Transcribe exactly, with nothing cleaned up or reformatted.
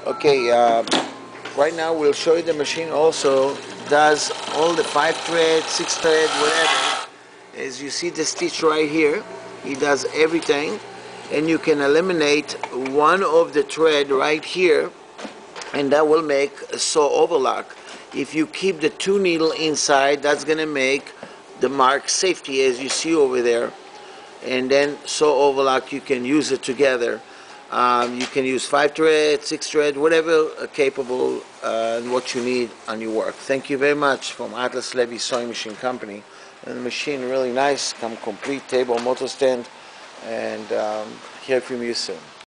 Okay, uh, right now we'll show you the machine also does all the five thread, six thread, whatever. As you see the stitch right here, it does everything, and you can eliminate one of the thread right here, and that will make a sew overlock. If you keep the two needle inside, that's gonna make the mark safety, as you see over there. And then sew overlock, you can use it together. Um, you can use five thread, six thread, whatever uh, capable uh, and what you need on your work. Thank you very much from Atlas Levy Sewing Machine Company. And the machine really nice, come complete table, motor stand, and um, hear from you soon.